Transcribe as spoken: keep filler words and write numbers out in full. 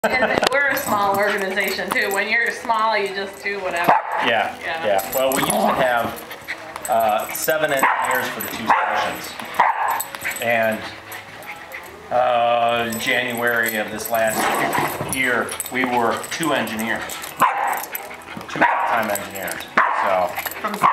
And we're a small organization too. When you're small, you just do whatever. Yeah, yeah. yeah. Well, we used to have uh, seven engineers for the two stations. And uh, in January of this last year, we were two engineers. Two full-time engineers. So From